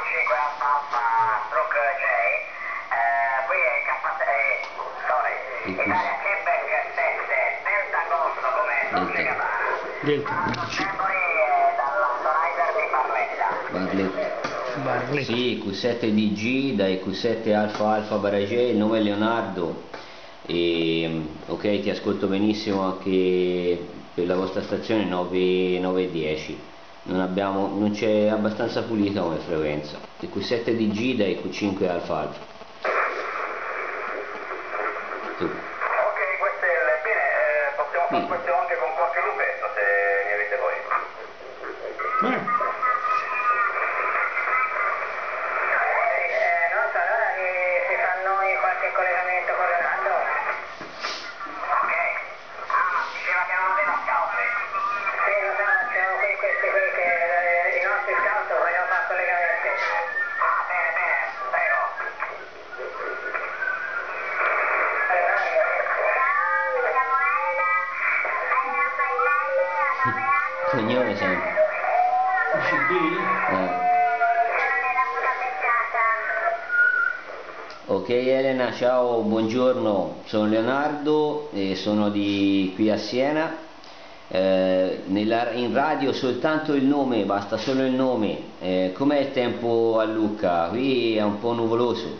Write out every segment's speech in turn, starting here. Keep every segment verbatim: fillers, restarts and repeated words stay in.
cinque Alfa Alfa Stroke J, eh, qui è K sei, sorry, Italia Quebec sette, Delta Golf come Dolce Gabbana. Delta. Ciambori dalla Rider di Barletta. Barletta. Sì, Q sette D G dai Q sette Alfa Alfa Baragé, il nome è Leonardo e ok, ti ascolto benissimo anche per la vostra stazione nove nove dieci. Non abbiamo, non c'è abbastanza pulita come frequenza. Il Q sette D G dai Q cinque Alfa Alfa. Tu. Ok, queste le bene, eh, possiamo fare questo anche con qualche lupetto se ne avete voi. Eh. Collegamento con Leonardo? Ok. Ah, diceva che non aveva scout. Sì, lo so, siamo qui questi qui che i nostri scout vogliono fare collegamenti. Ah, bene, bene, prego. Ciao, mi chiamo Elena, Elena Paglielli, a nove anni. Cognome sempre. C D? Eh. Ok Elena, ciao, buongiorno, sono Leonardo e sono di qui a Siena. Eh, nella, in radio soltanto il nome, basta solo il nome. Eh, com'è il tempo a Lucca? Qui è un po' nuvoloso.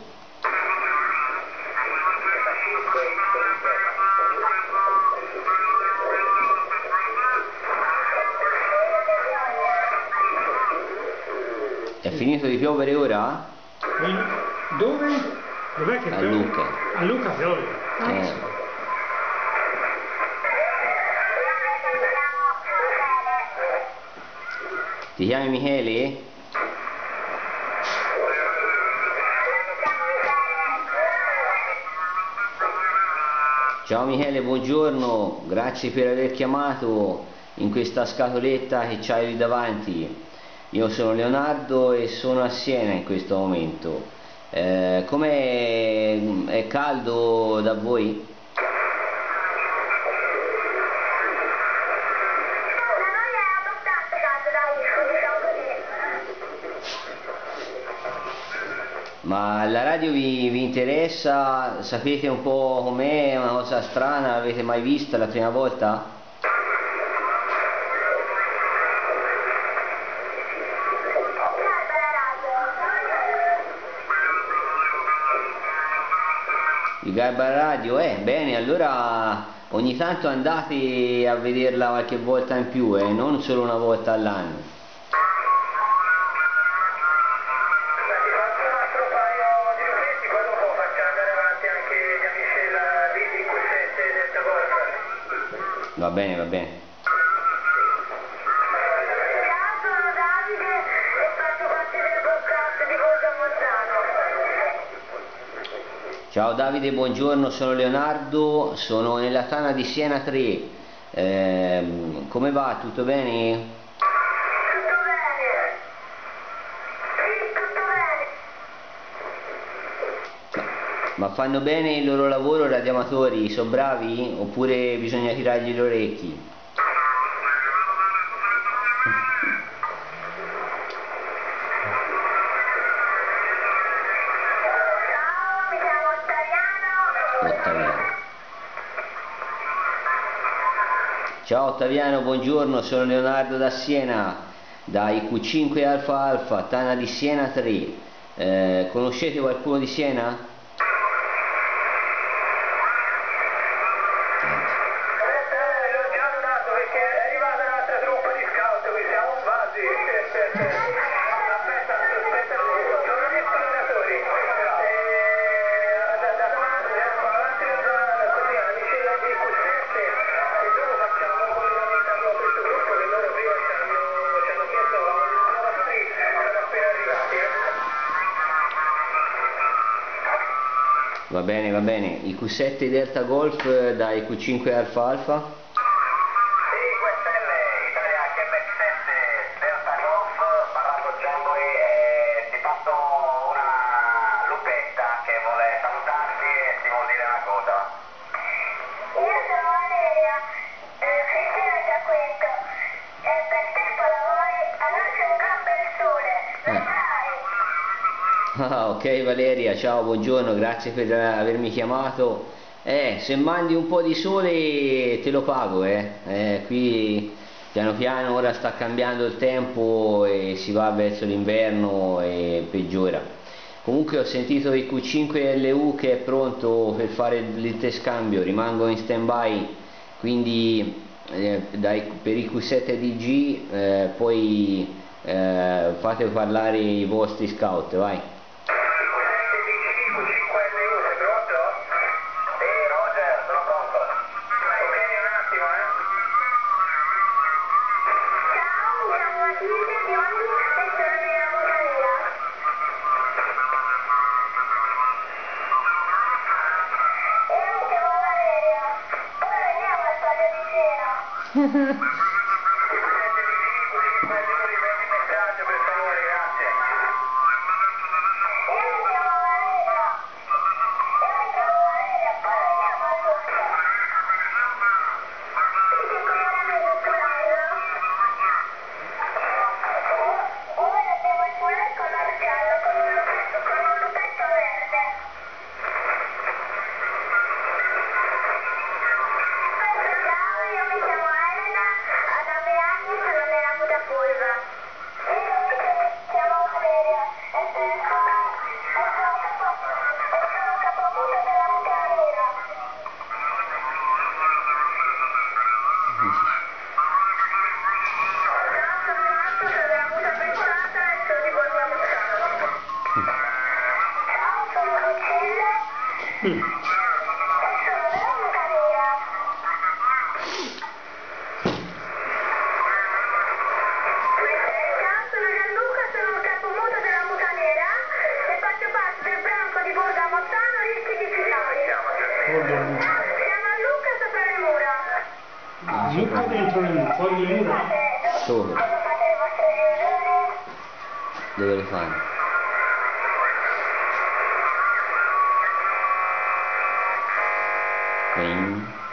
È finito di piovere ora? Dove? Dov'è che a piove? Lucca. A Lucca piove. Ah, Eh. sì. Ti chiami Michele? Ciao Michele, buongiorno, grazie per aver chiamato in questa scatoletta che c'hai lì davanti. Io sono Leonardo e sono a Siena in questo momento. Eh, com'è, è caldo da voi? Ma la radio vi, vi interessa? Sapete un po' com'è? È una cosa strana? L'avete mai vista la prima volta? Il Garba Radio? Eh, bene, allora ogni tanto andate a vederla qualche volta in più, eh, non solo una volta all'anno. Va bene, va bene. Ciao, sono Davide e faccio parte del podcast di Cosa Mozzano. Ciao Davide, buongiorno, sono Leonardo, sono nella Tana di Siena tre. Ehm, come va? Tutto bene? Tutto bene? Sì, tutto bene. Ma fanno bene il loro lavoro i radioamatori? Sono bravi? Oppure bisogna tirargli gli orecchi? Ciao, mi chiamo Ottaviano. Ottaviano. Ciao Ottaviano, buongiorno, sono Leonardo da Siena, dai Q cinque Alfa Alfa, Tana di Siena tre. Eh, conoscete qualcuno di Siena? Va bene, va bene. I Q sette Delta Golf dai Q cinque Alfa Alfa? Sì, questa è l'Italia Quebec sette Delta Golf, parlato Giambori e ti passo una lupetta che vuole salutarti e ti vuol dire una cosa. Io sono Valeria, eh, Cristina da questo. E per tempo lavori, allora c'è un gran bel sole, lo sai? Ah, ok Valeria, ciao, buongiorno, grazie per avermi chiamato. Eh, se mandi un po' di sole te lo pago, eh. Eh, qui piano piano ora sta cambiando il tempo e si va verso l'inverno e peggiora. Comunque ho sentito il Q cinque L U che è pronto per fare l'interscambio, rimango in stand by, quindi eh, dai, per il Q sette D G eh, poi eh, fate parlare i vostri scout, vai. Mm. Luca dentro le mura, fuori le mura? Sopra. Dove le fanno? Queen.